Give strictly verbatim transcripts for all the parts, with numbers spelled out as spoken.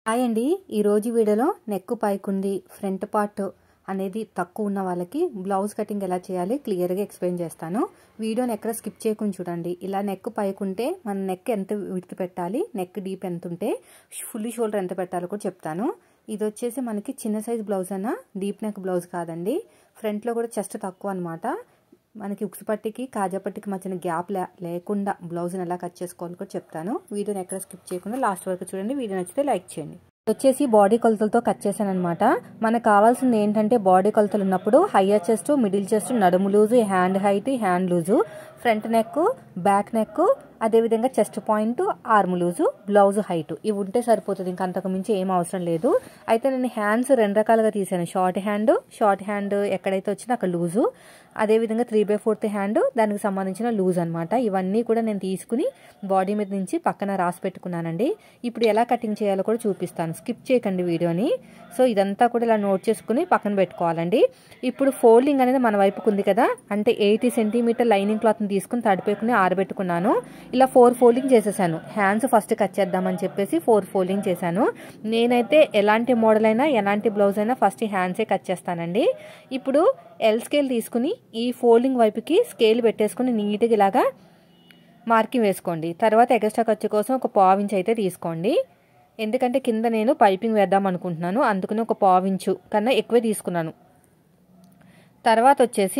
Hi అండి, ఈరోజు వీడియోలో నెక్ పైకుండి ఫ్రంట్ పార్ట్ అనేది తక్కువ ఉన్న వాళ్ళకి బ్లౌజ్ కటింగ్ ఎలా చేయాలి క్లియర్గా ఎక్స్ప్లెయిన్ చేస్తాను. వీడియోని ఎక్కడ స్కిప్ చేయకుండా చూడండి. ఇలా నెక్ పైకుంటే మన నెక్ ఎంత విడ్త్ పెట్టాలి, నెక్ డీప్ ఎంత ఉంటే ఫుల్ షోల్డర్ ఎంత పెట్టాలో కూడా చెప్తాను. ఇది వచ్చేసి మనకి చిన్న సైజ్ బ్లౌజ్ అన్న, డీప్ నెక్ బ్లౌజ్ కాదండి. ఫ్రంట్లో కూడా చెస్ట్ తక్కువ అనమాట. మనకి ఉక్సు పట్టికి కాజా పట్టికి మధ్యన గ్యాప్ లేకుండా బ్లౌజ్ని ఎలా కట్ చేసుకోవాలో కూడా చెప్తాను. వీడియోని ఎక్కడ స్కిప్ చేయకుండా లాస్ట్ వరకు చూడండి. వీడియో నచ్చితే లైక్ చేయండి. వచ్చేసి బాడీ కొలతలతో కట్ చేశాను అనమాట. మనకు కావాల్సింది ఏంటంటే బాడీ కొలతలు ఉన్నప్పుడు హయ్యర్ చెస్ట్, మిడిల్ చెస్ట్, నడుము loose, hand height, hand loose, front neck, back neck, అదేవిధంగా chest point, arm loose, blouse height ఇవి ఉంటే సరిపోతుంది. ఇంకా అంతకు మించి ఏం అవసరం లేదు. అయితే నేను హ్యాండ్స్ రెండు రకాలుగా తీసాను. షార్ట్ హ్యాండ్ షార్ట్ హ్యాండ్ ఎక్కడైతే వచ్చినా అక్కడ లూజు, అదేవిధంగా త్రీ బై ఫోర్త్ హ్యాండ్ దానికి సంబంధించిన లూజ్ అనమాట. ఇవన్నీ కూడా నేను తీసుకుని బాడీ మీద నుంచి పక్కన రాసి పెట్టుకున్నానండి. ఇప్పుడు ఎలా కటింగ్ చేయాలో కూడా చూపిస్తాను. స్కిప్ చేయకండి వీడియోని. సో ఇదంతా కూడా ఇలా నోట్ చేసుకుని పక్కన పెట్టుకోవాలండి. ఇప్పుడు ఫోల్డింగ్ అనేది మన వైపుకు ఉంది కదా, అంటే ఎయిటీ సెంటీమీటర్ లైనింగ్ క్లాత్ని తీసుకుని తడిపేకుని ఆరబెట్టుకున్నాను. ఇలా ఫోర్ ఫోల్డింగ్ చేసేసాను. హ్యాండ్స్ ఫస్ట్ కట్ చేద్దామని చెప్పేసి ఫోర్ ఫోల్డింగ్ చేశాను. నేనైతే ఎలాంటి మోడల్ అయినా ఎలాంటి బ్లౌజ్ అయినా ఫస్ట్ హ్యాండ్సే కట్ చేస్తానండి. ఇప్పుడు ఎల్ స్కేల్ తీసుకుని ఈ ఫోల్డింగ్ వైపుకి స్కేల్ పెట్టేసుకుని నీట్గా ఇలాగా మార్కింగ్ వేసుకోండి. తర్వాత ఎక్స్ట్రా ఖర్చు కోసం ఒక పావించ్ అయితే తీసుకోండి. ఎందుకంటే కింద నేను పైపింగ్ వేద్దాం అనుకుంటున్నాను, అందుకని ఒక పావించు కన్నా ఎక్కువే తీసుకున్నాను. తర్వాత వచ్చేసి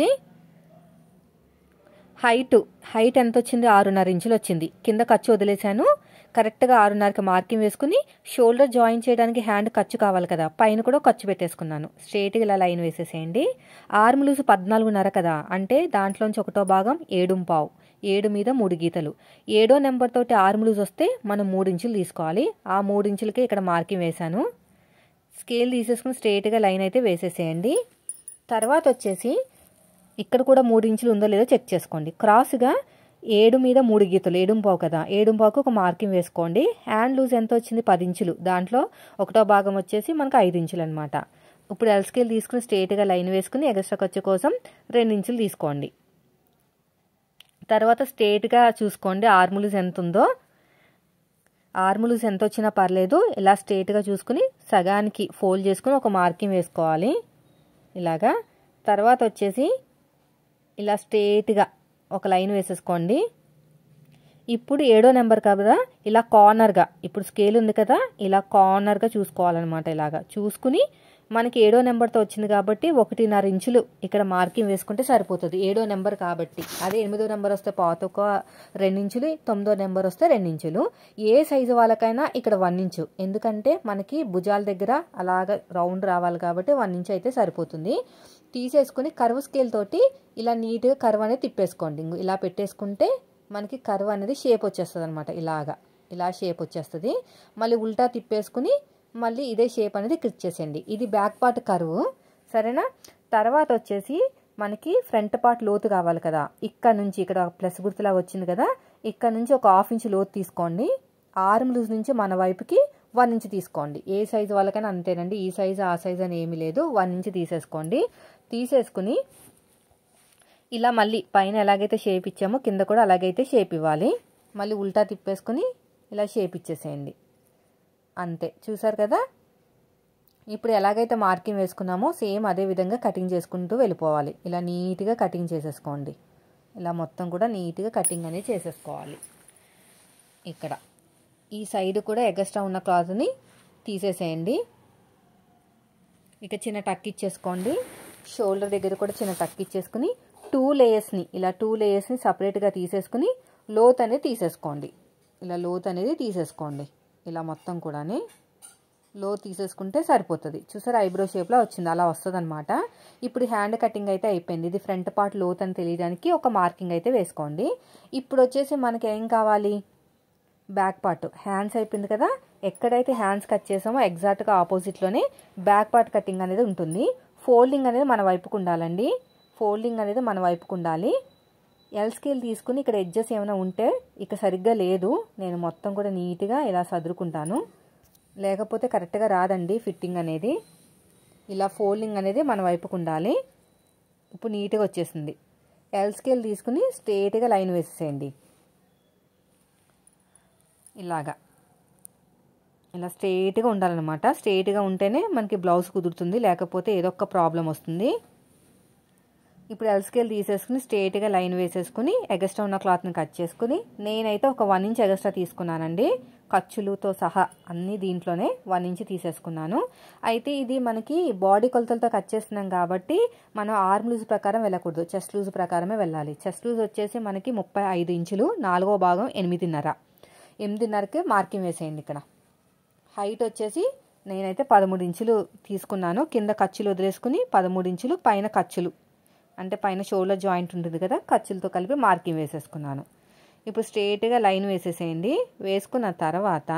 హైట్ హైట్ ఎంత వచ్చింది, ఆరున్నర ఇంచులు వచ్చింది. కింద ఖర్చు వదిలేశాను. కరెక్ట్గా ఆరున్నరకి మార్కింగ్ వేసుకుని షోల్డర్ జాయిన్ చేయడానికి హ్యాండ్ ఖర్చు కావాలి కదా, పైన కూడా ఖర్చు పెట్టేసుకున్నాను. స్ట్రైట్గా ఇలా లైన్ వేసేసేయండి. ఆర్మ్ లూజ్ పద్నాలుగున్నర కదా, అంటే దాంట్లోంచి ఒకటో భాగం ఏడు పావు, ఏడు మీద మూడు గీతలు. ఏడో నెంబర్ తోటి ఆర్మ్ లూజ్ వస్తే మనం మూడు ఇంచులు తీసుకోవాలి. ఆ మూడు ఇంచులకే ఇక్కడ మార్కింగ్ వేశాను. స్కేల్ తీసేసుకుని స్ట్రైట్గా లైన్ అయితే వేసేసేయండి. తర్వాత వచ్చేసి ఇక్కడ కూడా మూడు ఇంచులు ఉందో లేదో చెక్ చేసుకోండి. క్రాస్గా ఏడు మీద మూడు గీతలు, ఏడు పావు కదా, ఏడు పావుకు ఒక మార్కింగ్ వేసుకోండి. హ్యాండ్ లూజ్ ఎంత వచ్చింది, పది ఇంచులు. దాంట్లో ఒకటో భాగం వచ్చేసి మనకు ఐదు ఇంచులు అనమాట. ఇప్పుడు ఎల్ స్కేల్ తీసుకుని స్ట్రైట్గా లైన్ వేసుకుని ఎక్స్ట్రా ఖర్చు కోసం రెండు ఇంచులు తీసుకోండి. తర్వాత స్ట్రైట్గా చూసుకోండి ఆర్మ్ లూజ్ ఎంత ఉందో. ఆర్మ్ లూజ్ ఎంత వచ్చినా పర్లేదు. ఇలా స్ట్రైట్గా చూసుకుని సగానికి ఫోల్డ్ చేసుకుని ఒక మార్కింగ్ వేసుకోవాలి ఇలాగా. తర్వాత వచ్చేసి ఇలా స్ట్రైట్గా ఒక లైన్ వేసేసుకోండి. ఇప్పుడు ఏడో నెంబర్ కదా, ఇలా కార్నర్గా, ఇప్పుడు స్కేల్ ఉంది కదా, ఇలా కార్నర్గా చూసుకోవాలన్నమాట. ఇలాగా చూసుకుని మనకి ఏడో నెంబర్తో వచ్చింది కాబట్టి ఒకటిన్నర ఇంచులు ఇక్కడ మార్కింగ్ వేసుకుంటే సరిపోతుంది. ఏడో నెంబర్ కాబట్టి. అదే ఎనిమిదో నెంబర్ వస్తే పాతొక రెండు ఇంచులు, తొమ్మిదో నెంబర్ వస్తే రెండు ఇంచులు. ఏ సైజు వాళ్ళకైనా ఇక్కడ వన్ ఇంచు, ఎందుకంటే మనకి భుజాల దగ్గర అలాగ రౌండ్ రావాలి కాబట్టి వన్ ఇంచు అయితే సరిపోతుంది. తీసేసుకుని కర్వ్ స్కేల్ తోటి ఇలా నీట్గా కర్వ్ అనేది తిప్పేసుకోండి. ఇలా పెట్టేసుకుంటే మనకి కర్వ్ అనేది షేప్ వచ్చేస్తుంది అనమాట. ఇలాగా ఇలా షేప్ వచ్చేస్తుంది. మళ్ళీ ఉల్టా తిప్పేసుకుని మళ్ళీ ఇదే షేప్ అనేది క్లిక్ చేసేయండి. ఇది బ్యాక్ పార్ట్ కర్వ్, సరేనా. తర్వాత వచ్చేసి మనకి ఫ్రంట్ పార్ట్ లోతు కావాలి కదా, ఇక్కడ నుంచి ఇక్కడ ప్లస్ గుర్తులాగా వచ్చింది కదా, ఇక్కడ నుంచి ఒక హాఫ్ ఇంచ్ లోతు తీసుకోండి. ఆర్మ్ లూజ్ నుంచి మన వైపుకి వన్ ఇంచ్ తీసుకోండి. ఏ సైజు వాళ్ళకైనా అంతేనండి. ఈ సైజు ఆ సైజు అని ఏమీ లేదు. వన్ ఇంచ్ తీసేసుకోండి. తీసేసుకుని ఇలా మళ్ళీ పైన ఎలాగైతే షేప్ ఇచ్చామో కింద కూడా అలాగైతే షేప్ ఇవ్వాలి. మళ్ళీ ఉల్టా తిప్పేసుకుని ఇలా షేప్ ఇచ్చేసేయండి. అంతే, చూసారు కదా. ఇప్పుడు ఎలాగైతే మార్కింగ్ వేసుకున్నామో సేమ్ అదే విధంగా కటింగ్ చేసుకుంటూ వెళ్ళిపోవాలి. ఇలా నీట్గా కటింగ్ చేసేసుకోండి. ఇలా మొత్తం కూడా నీట్గా కటింగ్ అనేది చేసేసుకోవాలి. ఇక్కడ ఈ సైడ్ కూడా ఎగస్ట్రా ఉన్న క్లాత్ని తీసేసేయండి. ఇక చిన్న టక్ ఇచ్చేసుకోండి. షోల్డర్ దగ్గర కూడా చిన్న టక్ ఇచ్చేసుకుని టూ లేయర్స్ని ఇలా టూ లేయర్స్ని సపరేట్గా తీసేసుకుని లోత్ అనేది తీసేసుకోండి. ఇలా లోత్ అనేది తీసేసుకోండి. ఇలా మొత్తం కూడా లో తీసేసుకుంటే సరిపోతుంది. చూసారు, ఐబ్రో షేప్లో వచ్చింది, అలా వస్తుంది అనమాట. ఇప్పుడు హ్యాండ్ కటింగ్ అయితే అయిపోయింది. ఇది ఫ్రంట్ పార్ట్ లోత్ అని తెలియడానికి ఒక మార్కింగ్ అయితే వేసుకోండి. ఇప్పుడు వచ్చేసి మనకి ఏం కావాలి, బ్యాక్ పార్ట్. హ్యాండ్స్ అయిపోయింది కదా, ఎక్కడైతే హ్యాండ్స్ కట్ చేసామో ఎగ్జాక్ట్గా ఆపోజిట్లోనే బ్యాక్ పార్ట్ కటింగ్ అనేది ఉంటుంది. ఫోల్డింగ్ అనేది మన వైపుకు ఉండాలండి. ఫోల్డింగ్ అనేది మన వైపుకు ఉండాలి. ఎల్ స్కేల్ తీసుకుని ఇక్కడ ఎడ్జెస్ ఏమైనా ఉంటే ఇక సరిగ్గా లేదు, నేను మొత్తం కూడా నీట్గా ఇలా సదురుకుంటాను, లేకపోతే కరెక్ట్గా రాదండి ఫిట్టింగ్ అనేది. ఇలా ఫోల్డింగ్ అనేది మన వైపుకు ఉండాలి. ఇప్పుడు నీట్గా వచ్చేసింది. ఎల్ స్కేల్ తీసుకుని స్ట్రైట్గా లైన్ వేసేసేయండి ఇలాగా. ఇలా స్ట్రైట్గా ఉండాలన్నమాట. స్ట్రైట్గా ఉంటేనే మనకి బ్లౌజ్ కుదురుతుంది, లేకపోతే ఏదో ఒక ప్రాబ్లం వస్తుంది. ఇప్పుడు ఎల్ స్కేల్ తీసేసుకుని స్ట్రైట్గా లైన్ వేసేసుకుని ఎగస్ట్రా ఉన్న క్లాత్ని కట్ చేసుకుని, నేనైతే ఒక వన్ ఇంచ్ ఎగస్ట్రా తీసుకున్నానండి, ఖర్చులతో సహా అన్నీ దీంట్లోనే వన్ ఇంచ్ తీసేసుకున్నాను. అయితే ఇది మనకి బాడీ కొలతలతో కట్ చేస్తున్నాం కాబట్టి మనం ఆర్మ్ లూజ్ ప్రకారం వెళ్ళకూడదు, చెస్ట్ లూజ్ ప్రకారమే వెళ్ళాలి. చెస్ట్ లూజ్ వచ్చేసి మనకి ముప్పై ఐదు ఇంచులు, నాలుగో భాగం ఎనిమిదిన్నర ఎనిమిదిన్నరకి మార్కింగ్ వేసేయండి. ఇక్కడ హైట్ వచ్చేసి నేనైతే పదమూడు ఇంచులు తీసుకున్నాను. కింద ఖర్చులు వదిలేసుకుని పదమూడు ఇంచులు, పైన ఖర్చులు అంటే పైన షోల్డర్ జాయింట్ ఉంటుంది కదా, ఖర్చులతో కలిపి మార్కింగ్ వేసేసుకున్నాను. ఇప్పుడు స్ట్రైట్గా లైన్ వేసేసేయండి. వేసుకున్న తర్వాత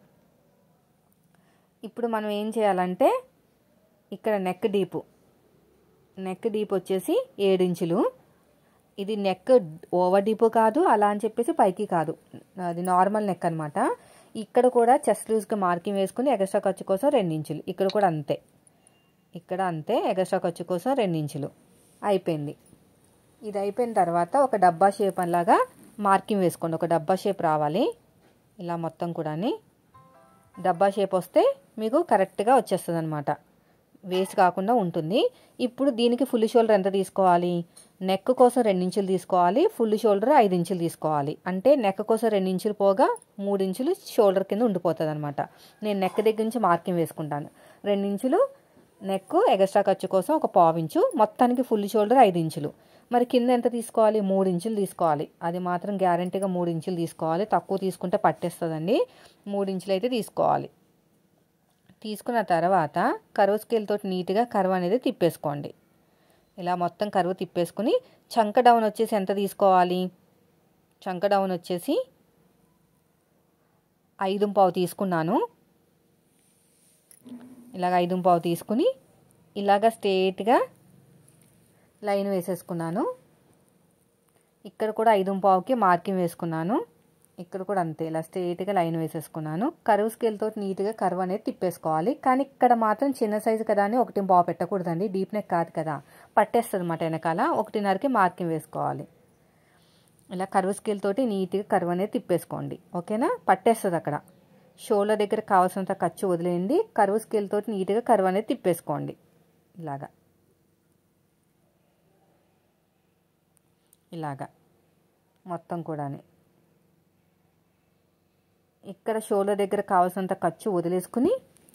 ఇప్పుడు మనం ఏం చేయాలంటే ఇక్కడ నెక్ డీపు నెక్ డీప్ వచ్చేసి ఏడు ఇంచులు. ఇది నెక్ ఓవర్ డీపు కాదు, అలా అని చెప్పేసి పైకి కాదు, అది నార్మల్ నెక్ అనమాట. ఇక్కడ కూడా చెస్ట్ లూజ్కి మార్కింగ్ వేసుకుని ఎగస్ట్రా ఖర్చు కోసం రెండు ఇంచులు, ఇక్కడ కూడా అంతే, ఇక్కడ అంతే, ఎగస్ట్రా ఖర్చు కోసం రెండు ఇంచులు అయిపోయింది. ఇది అయిపోయిన తర్వాత ఒక డబ్బా షేప్ అలాగా మార్కింగ్ వేసుకోండి. ఒక డబ్బా షేప్ రావాలి ఇలా మొత్తం కూడా. డబ్బా షేప్ వస్తే మీకు కరెక్ట్గా వచ్చేస్తుంది అనమాట, వేస్ట్ కాకుండా ఉంటుంది. ఇప్పుడు దీనికి ఫుల్ షోల్డర్ ఎంత తీసుకోవాలి? నెక్ కోసం రెండు ఇంచులు తీసుకోవాలి, ఫుల్ షోల్డర్ ఐదు ఇంచులు తీసుకోవాలి. అంటే నెక్ కోసం రెండు ఇంచులు పోగా మూడు ఇంచులు షోల్డర్ కింద ఉండిపోతుంది అనమాట. నేను నెక్ దగ్గర నుంచి మార్కింగ్ వేసుకుంటాను. రెండు ఇంచులు నెక్ ఎగస్ట్రా ఖర్చు కోసం ఒక పావు ఇంచు, మొత్తానికి ఫుల్ షోల్డర్ ఐదు ఇంచులు. మరి కింద ఎంత తీసుకోవాలి? మూడు ఇంచులు తీసుకోవాలి. అది మాత్రం గ్యారంటీగా మూడు ఇంచులు తీసుకోవాలి, తక్కువ తీసుకుంటే పట్టేస్తుందండి. మూడు ఇంచులు అయితే తీసుకోవాలి. తీసుకున్న తర్వాత కర్వ్ స్కేల్ తోటి నీట్గా కర్వ్ అనేది తిప్పేసుకోండి. ఇలా మొత్తం కర్వ్ తిప్పేసుకుని చంక డౌన్ వచ్చేసి ఎంత తీసుకోవాలి? చంక డౌన్ వచ్చేసి ఐదు పావు తీసుకున్నాను. ఇలాగ ఐదు పావు తీసుకుని ఇలాగ స్ట్రేట్గా లైన్ వేసేసుకున్నాను. ఇక్కడ కూడా ఐదు పావుకి మార్కింగ్ వేసుకున్నాను. ఇక్కడ కూడా అంతే, ఇలా స్ట్రైట్గా లైన్ వేసేసుకున్నాను. కర్వ్ స్కేల్ తోటి నీట్గా కర్వ్ అనేది తిప్పేసుకోవాలి. కానీ ఇక్కడ మాత్రం చిన్న సైజు కదా అని ఒకటి పావు పెట్టకూడదండి, డీప్ నెక్ కాదు కదా, పట్టేస్తుంది అన్నమాట వెనకాల. ఒకటిన్నరకి మార్కింగ్ వేసుకోవాలి. ఇలా కర్వ్ స్కేల్ తోటి నీట్గా కర్వ్ అనేది తిప్పేసుకోండి, ఓకేనా? పట్టేస్తుంది అక్కడ. షోల్డర్ దగ్గర కావాల్సినంత ఖర్చు వదిలేయండి. కర్వ్ స్కేల్ తోటి నీట్గా కర్వ్ అనేది తిప్పేసుకోండి ఇలాగా ఇలాగా మొత్తం కూడా. ఇక్కడ షోల్డర్ దగ్గర కావాల్సినంత ఖర్చు వదిలేసుకుని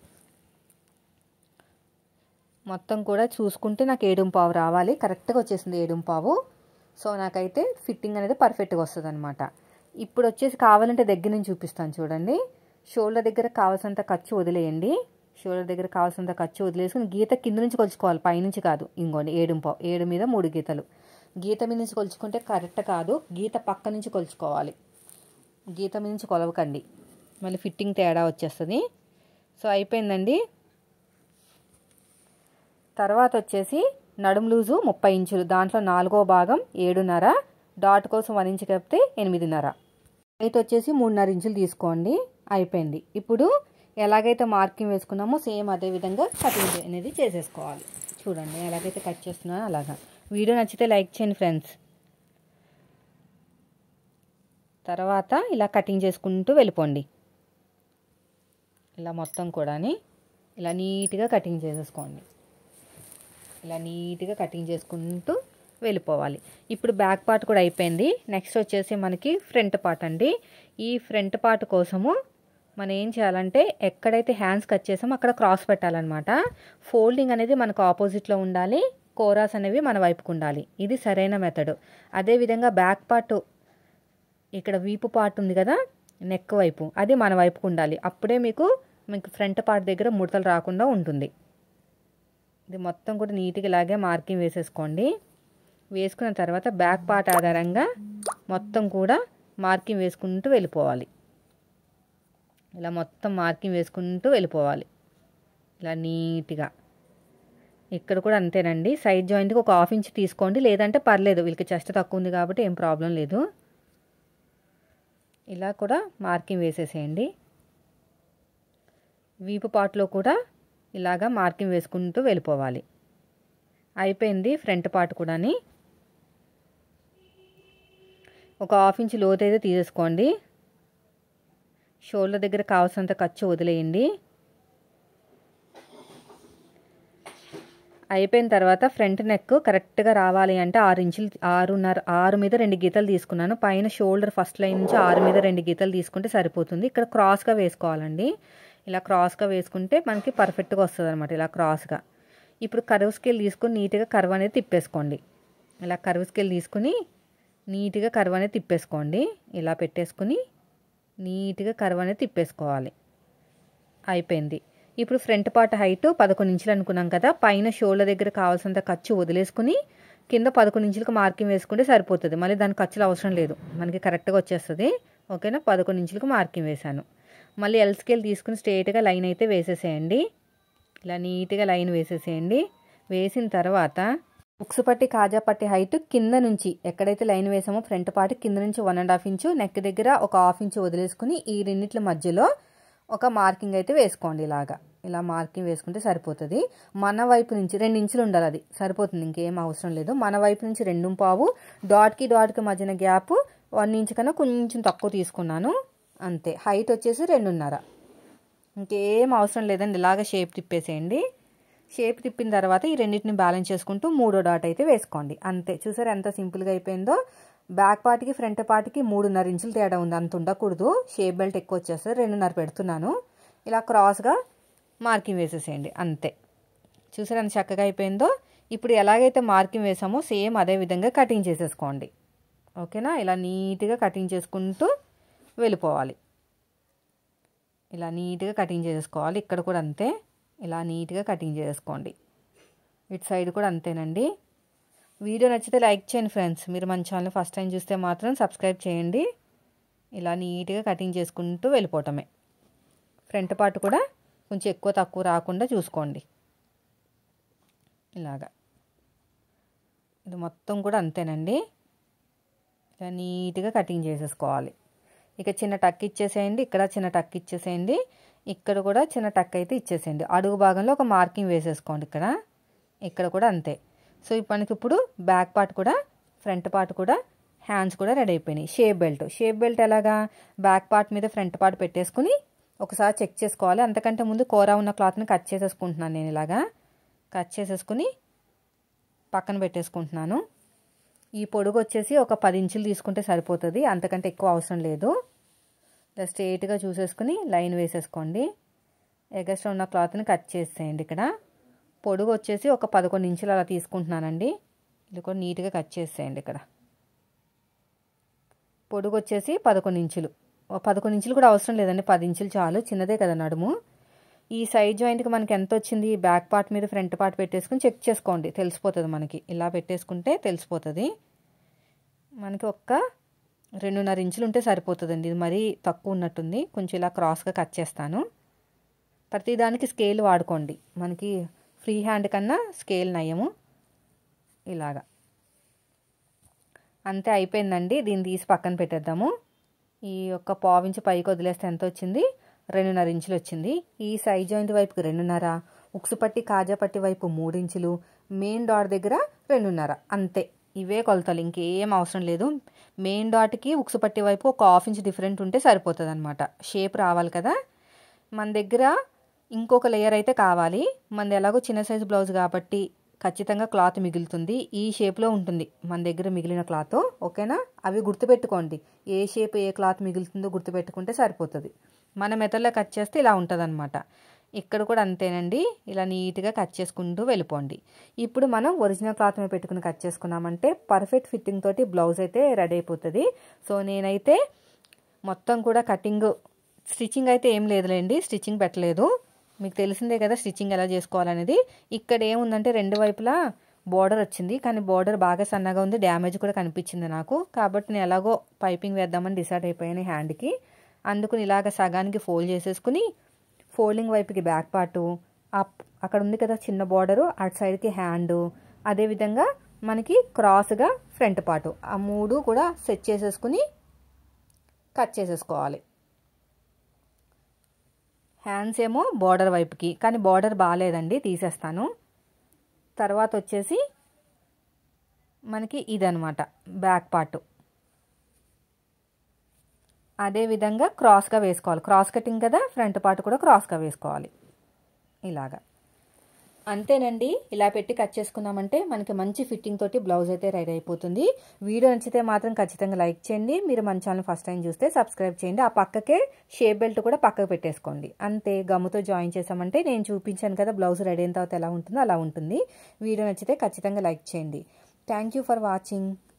మొత్తం కూడా చూసుకుంటే నాకు ఏడు పావు రావాలి. కరెక్ట్గా వచ్చేసింది ఏడు పావు. సో నాకైతే ఫిట్టింగ్ అనేది పర్ఫెక్ట్గా వస్తుంది అనమాట. ఇప్పుడు వచ్చేసి కావాలంటే దగ్గర నుంచి చూపిస్తాను చూడండి. షోల్డర్ దగ్గర కావాల్సినంత ఖర్చు వదిలేయండి. షోల్డర్ దగ్గర కావాల్సినంత ఖర్చు వదిలేసుకుని గీత కింద నుంచి కొలుచుకోవాలి, పైనుంచి కాదు. ఇంకోండి ఏడు పావు, ఏడు మీద మూడు గీతలు. గీత మీద నుంచి కొలుచుకుంటే కరెక్ట్ కాదు, గీత పక్క నుంచి కొలుచుకోవాలి. గీత మీద నుంచి కొలవకండి, మళ్ళీ ఫిట్టింగ్ తేడా వచ్చేస్తుంది. సో అయిపోయిందండి. తర్వాత వచ్చేసి నడుము లూజు ముప్పై ఇంచులు, దాంట్లో నాలుగో భాగం ఏడున్నర, డాట్ కోసం వన్ ఇంచు కలిపితే ఎనిమిదిన్నర. అయితే వచ్చేసి మూడున్నర ఇంచులు తీసుకోండి. అయిపోయింది. ఇప్పుడు ఎలాగైతే మార్కింగ్ వేసుకున్నామో సేమ్ అదే విధంగా కటింగ్ అనేది చేసేసుకోవాలి. చూడండి ఎలాగైతే కట్ చేస్తున్నానో అలాగా. వీడియో నచ్చితే లైక్ చేయండి ఫ్రెండ్స్. తర్వాత ఇలా కటింగ్ చేసుకుంటూ వెళ్ళిపోండి. ఇలా మొత్తం కూడా ఇలా నీట్గా కటింగ్ చేసేసుకోండి. ఇలా నీట్గా కటింగ్ చేసుకుంటూ వెళ్ళిపోవాలి. ఇప్పుడు బ్యాక్ పార్ట్ కూడా అయిపోయింది. నెక్స్ట్ వచ్చేసి మనకి ఫ్రంట్ పార్ట్ అండి. ఈ ఫ్రంట్ పార్ట్ కోసము మనం ఏం చేయాలంటే ఎక్కడైతే హ్యాండ్స్ కట్ చేసామో అక్కడ క్రాస్ పెట్టాలన్నమాట. ఫోల్డింగ్ అనేది మనకు ఆపోజిట్లో ఉండాలి, కోరాస్ అనేవి మన వైపుకు ఉండాలి. ఇది సరైన మెథడ్. అదేవిధంగా బ్యాక్ పార్ట్ ఇక్కడ వీపు పార్ట్ ఉంది కదా, నెక్ వైపు, అది మన వైపుకు ఉండాలి. అప్పుడే మీకు మీకు ఫ్రంట్ పార్ట్ దగ్గర ముడతలు రాకుండా ఉంటుంది. ఇది మొత్తం కూడా నీట్గా ఇలాగే మార్కింగ్ వేసేసుకోండి. వేసుకున్న తర్వాత బ్యాక్ పార్ట్ ఆధారంగా మొత్తం కూడా మార్కింగ్ వేసుకుంటూ వెళ్ళిపోవాలి. ఇలా మొత్తం మార్కింగ్ వేసుకుంటూ వెళ్ళిపోవాలి ఇలా నీట్గా. ఇక్కడ కూడా అంతేనండి. సైడ్ జాయింట్కి ఒక హాఫ్ ఇంచ్ తీసుకోండి, లేదంటే పర్లేదు, వీళ్ళకి చెస్ట్ తక్కువ ఉంది కాబట్టి ఏం ప్రాబ్లం లేదు. ఇలా కూడా మార్కింగ్ వేసేసేయండి. వీపు పార్ట్లో కూడా ఇలాగా మార్కింగ్ వేసుకుంటూ వెళ్ళిపోవాలి. అయిపోయింది ఫ్రంట్ పార్ట్ కూడాని. ఒక హాఫ్ ఇంచ్ లోతు అయితే తీసేసుకోండి. షోల్డర్ దగ్గర కావాల్సినంత ఖర్చు వదిలేయండి. అయిపోయిన తర్వాత ఫ్రంట్ నెక్ కరెక్ట్గా రావాలి అంటే ఆరు ఇంచులు ఆరున్నర ఆరు మీద రెండు గీతలు తీసుకున్నాను. పైన షోల్డర్ ఫస్ట్ లైన్ నుంచి ఆరు మీద రెండు గీతలు తీసుకుంటే సరిపోతుంది. ఇక్కడ క్రాస్గా వేసుకోవాలండి. ఇలా క్రాస్గా వేసుకుంటే మనకి పర్ఫెక్ట్గా వస్తుంది అనమాట. ఇలా క్రాస్గా. ఇప్పుడు కర్వ్ స్కేల్ తీసుకొని నీట్గా కర్వ్ అనేది తిప్పేసుకోండి. ఇలా కర్వ్ స్కేల్ తీసుకుని నీట్గా కర్వ్ అనేది తిప్పేసుకోండి. ఇలా పెట్టేసుకుని నీట్గా కర్వ్ అనేది తిప్పేసుకోవాలి. అయిపోయింది. ఇప్పుడు ఫ్రంట్ పార్ట్ హైట్ పదకొండు ఇంచులు అనుకున్నాం కదా, పైన షోల్డర్ దగ్గర కావాల్సినంత ఖర్చు వదిలేసుకుని కింద పదకొండు ఇంచులకు మార్కింగ్ వేసుకుంటే సరిపోతుంది. మళ్ళీ దానికి ఖర్చులు అవసరం లేదు, మనకి కరెక్ట్గా వచ్చేస్తుంది. ఓకేనా, పదకొండు ఇంచులకు మార్కింగ్ వేసాను. మళ్ళీ ఎల్ స్కేల్ తీసుకుని స్ట్రైట్గా లైన్ అయితే వేసేసేయండి. ఇలా నీట్గా లైన్ వేసేసేయండి. వేసిన తర్వాత ఉక్సు పట్టి కాజా పట్టి హైట్ కింద నుంచి ఎక్కడైతే లైన్ వేసామో ఫ్రంట్ పార్ట్ కింద నుంచి one and half inch, neck దగ్గర ఒక హాఫ్ ఇంచు వదిలేసుకుని ఈ రెండిట్ల మధ్యలో ఒక మార్కింగ్ అయితే వేసుకోండి. ఇలాగా ఇలా మార్కింగ్ వేసుకుంటే సరిపోతుంది. మన వైపు నుంచి రెండు ఇంచులు ఉండాలి, అది సరిపోతుంది, ఇంకేం అవసరం లేదు. మన వైపు నుంచి రెండు పావు, డాట్కి డాట్కి మధ్యన గ్యాప్ వన్ ఇంచ్ కన్నా కొంచెం తక్కువ తీసుకున్నాను అంతే. హైట్ వచ్చేసి రెండున్నర, ఇంకేం అవసరం లేదండి. ఇలాగ షేప్ తిప్పేసేయండి. షేప్ తిప్పిన తర్వాత ఈ రెండింటిని బ్యాలెన్స్ చేసుకుంటూ మూడో డాట్ అయితే వేసుకోండి అంతే. చూసారు ఎంత సింపుల్గా అయిపోయిందో. బ్యాక్ పార్ట్కి ఫ్రంట్ పార్ట్కి మూడున్నర ఇంచులు తేడా ఉంది, అంత ఉండకూడదు. షేప్ బెల్ట్ ఎక్కువ వచ్చేస్తుంది, రెండున్నర పెడుతున్నాను. ఇలా క్రాస్గా మార్కింగ్ వేసేసేయండి అంతే. చూసారు ఎంత చక్కగా అయిపోయిందో. ఇప్పుడు ఎలాగైతే మార్కింగ్ వేసామో సేమ్ అదే విధంగా కటింగ్ చేసేసుకోండి. ఓకేనా, ఇలా నీట్గా కటింగ్ చేసుకుంటూ వెళ్ళిపోవాలి. ఇలా నీట్గా కటింగ్ చేసుకోవాలి. ఇక్కడ కూడా అంతే, ఇలా నీట్గా కటింగ్ చేసుకోండి. ఇటు సైడ్ కూడా అంతేనండి. వీడియో నచ్చితే లైక్ చేయండి ఫ్రెండ్స్. మీరు మన ఛానల్ ఫస్ట్ టైం చూస్తే మాత్రం సబ్స్క్రైబ్ చేయండి. ఇలా నీట్గా కటింగ్ చేసుకుంటూ వెళ్ళిపోవటమే. ఫ్రంట్ పార్ట్ కూడా కొంచెం ఎక్కువ తక్కువ రాకుండా చూసుకోండి. ఇలాగా ఇది మొత్తం కూడా అంతేనండి. ఇలా నీట్గా కటింగ్ చేసేసుకోవాలి. ఇక చిన్న టక్ ఇచ్చేసేయండి, ఇక్కడ చిన్న టక్ ఇచ్చేసేయండి, ఇక్కడ కూడా చిన్న టక్ అయితే ఇచ్చేసేయండి. అడుగు భాగంలో ఒక మార్కింగ్ వేసేసుకోండి. ఇక్కడ ఇక్కడ కూడా అంతే. సో మనకి ఇప్పుడు బ్యాక్ పార్ట్ కూడా ఫ్రంట్ పార్ట్ కూడా హ్యాండ్స్ కూడా రెడీ అయిపోయినాయి. షేప్ బెల్ట్ షేప్ బెల్ట్ ఎలాగా, బ్యాక్ పార్ట్ మీద ఫ్రంట్ పార్ట్ పెట్టేసుకుని ఒకసారి చెక్ చేసుకోవాలి. అంతకంటే ముందు కూర ఉన్న క్లాత్ని కట్ చేసేసుకుంటున్నాను. నేను ఇలాగా కట్ చేసేసుకుని పక్కన పెట్టేసుకుంటున్నాను. ఈ పొడుగు వచ్చేసి ఒక పది ఇంచులు తీసుకుంటే సరిపోతుంది, అంతకంటే ఎక్కువ అవసరం లేదు. ఇలా స్ట్రైట్గా చూసేసుకుని లైన్ వేసేసుకోండి. ఎగస్ట్రా ఉన్న క్లాత్ని కట్ చేసేయండి. ఇక్కడ పొడుగు వచ్చేసి ఒక పదకొండు ఇంచులు అలా తీసుకుంటున్నానండి. ఇది కూడా నీట్గా కట్ చేసేయండి. ఇక్కడ పొడుగు వచ్చేసి పదకొండు ఇంచులు, పదకొండు ఇంచులు కూడా అవసరం లేదండి, పది ఇంచులు చాలు, చిన్నదే కదా నడుము. ఈ సైడ్ జాయింట్కి మనకి ఎంత వచ్చింది, బ్యాక్ పార్ట్ మీద ఫ్రంట్ పార్ట్ పెట్టేసుకుని చెక్ చేసుకోండి, తెలిసిపోతుంది మనకి. ఇలా పెట్టేసుకుంటే తెలిసిపోతుంది మనకి. ఒక్క రెండున్నర ఇంచులు ఉంటే సరిపోతుందండి. ఇది మరీ తక్కువ ఉన్నట్టుంది, కొంచెం ఇలా క్రాస్గా కట్ చేస్తాను. ప్రతిదానికి స్కేల్ వాడుకోండి, మనకి ఫ్రీ హ్యాండ్ కన్నా స్కేల్ నయము. ఇలాగా అంతే అయిపోయిందండి. దీన్ని తీసి పక్కన పెట్టేద్దాము. ఈ యొక్క పావించి పైకి వదిలేస్తే ఎంత వచ్చింది, రెండున్నర ఇంచులు వచ్చింది. ఈ సైడ్ జాయింట్ వైపుకి రెండున్నర, ఉక్సు పట్టి కాజా పట్టి వైపు మూడు ఇంచులు, మెయిన్ డాట్ దగ్గర రెండున్నర, అంతే. ఇవే కొలతలు, ఇంకేం అవసరం లేదు. మెయిన్ డాట్కి ఉక్సు పట్టి వైపు ఒక హాఫ్ ఇంచ్ డిఫరెంట్ ఉంటే సరిపోతుంది అనమాట. షేప్ రావాలి కదా. మన దగ్గర ఇంకొక లేయర్ అయితే కావాలి. మనది ఎలాగో చిన్న సైజు బ్లౌజ్ కాబట్టి ఖచ్చితంగా క్లాత్ మిగులుతుంది. ఈ షేప్లో ఉంటుంది మన దగ్గర మిగిలిన క్లాత్. ఓకేనా, అవి గుర్తుపెట్టుకోండి. ఏ షేప్ ఏ క్లాత్ మిగులుతుందో గుర్తుపెట్టుకుంటే సరిపోతుంది. మన మెథడ్లో కట్ చేస్తే ఇలా ఉంటుంది అనమాట. ఇక్కడ కూడా అంతేనండి. ఇలా నీట్గా కట్ చేసుకుంటూ వెళ్ళిపోండి. ఇప్పుడు మనం ఒరిజినల్ క్లాత్ మీద పెట్టుకుని కట్ చేసుకున్నామంటే పర్ఫెక్ట్ ఫిట్టింగ్ తోటి బ్లౌజ్ అయితే రెడీ అయిపోతుంది. సో నేనైతే మొత్తం కూడా కటింగ్, స్టిచ్చింగ్ అయితే ఏం లేదులేండి, స్టిచ్చింగ్ పెట్టలేదు. మీకు తెలిసిందే కదా స్టిచ్చింగ్ ఎలా చేసుకోవాలనేది. ఇక్కడ ఏముందంటే రెండు వైపులా బోర్డర్ వచ్చింది, కానీ బోర్డర్ బాగా సన్నగా ఉంది, డ్యామేజ్ కూడా కనిపించింది నాకు. కాబట్టి నేను ఎలాగో పైపింగ్ వేద్దామని డిసైడ్ అయిపోయాను హ్యాండ్కి. అందుకుని ఇలాగ సగానికి ఫోల్డ్ చేసేసుకుని ఫోల్డింగ్ వైపుకి బ్యాక్ పార్టు, అక్కడ ఉంది కదా చిన్న బోర్డరు, అటు సైడ్కి హ్యాండు, అదేవిధంగా మనకి క్రాస్గా ఫ్రంట్ పార్టు, ఆ మూడు కూడా సెట్ చేసేసుకుని కట్ చేసేసుకోవాలి. హ్యాండ్స్ ఏమో బోర్డర్ వైపుకి, కానీ బోర్డర్ బాగాలేదండి, తీసేస్తాను. తర్వాత వచ్చేసి మనకి ఇదనమాట బ్యాక్ పార్ట్. అదే విధంగా క్రాస్గా వేసుకోవాలి. క్రాస్ కటింగ్ కదా, ఫ్రంట్ పార్ట్ కూడా క్రాస్గా వేసుకోవాలి. ఇలాగా అంతేనండి. ఇలా పెట్టి కట్ చేసుకున్నామంటే మనకి మంచి ఫిట్టింగ్ తోటి బ్లౌజ్ అయితే రెడీ అయిపోతుంది. వీడియో నచ్చితే మాత్రం ఖచ్చితంగా లైక్ చేయండి. మీరు మన ఛానల్ ఫస్ట్ టైం చూస్తే సబ్స్క్రైబ్ చేయండి. ఆ పక్కకే షేప్ బెల్ట్ కూడా పక్కకు పెట్టేసుకోండి. అంతే, గమ్ముతో జాయిన్ చేసామంటే నేను చూపించాను కదా బ్లౌజ్ రెడీ అయిన తర్వాత ఎలా ఉంటుందో అలా ఉంటుంది. వీడియో నచ్చితే ఖచ్చితంగా లైక్ చేయండి. Thank you for watching.